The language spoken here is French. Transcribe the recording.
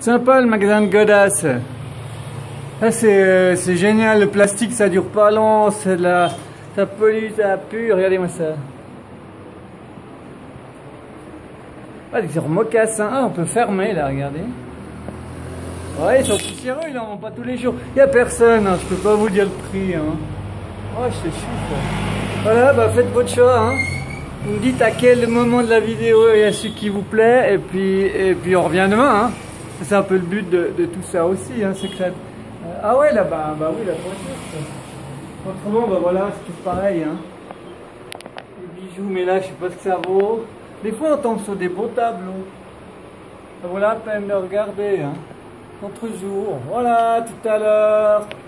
Sympa le magasin de Godas. Ça c'est génial, le plastique ça dure pas long, c'est de la... ça pollue, ça pue, regardez-moi ça. Ah, des mocassins, ah on peut fermer là, regardez. Ouais, ils sont poussiéreux, ils n'en vendent pas tous les jours. Il n'y a personne, hein, je peux pas vous dire le prix. Hein. Oh, je te chie. Voilà, bah faites votre choix. Hein. Vous me dites à quel moment de la vidéo il y a celui qui vous plaît, et puis on revient demain. Hein. C'est un peu le but de tout ça aussi, hein, c'est que ça... Ah ouais, là, bah oui, la voiture. Autrement, bah voilà, c'est tout pareil. Hein. Les bijoux, mais là, je sais pas ce que ça vaut. Des fois, on tombe sur des beaux tableaux. Ça vaut la peine de regarder. Hein. Contre-jour. Voilà, tout à l'heure.